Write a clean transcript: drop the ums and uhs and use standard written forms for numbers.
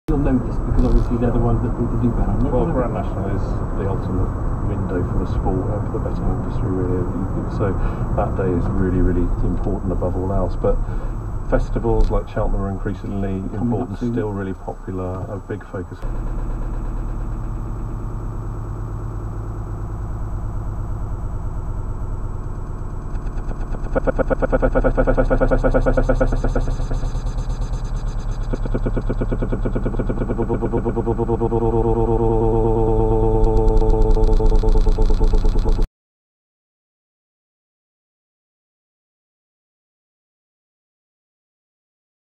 You'll notice because obviously they're the ones that people do bet on. Well, Grand National is the ultimate window for the sport and for the betting industry, really. So that day is really, really important above all else. But festivals like Cheltenham are increasingly important, still really popular, a big focus.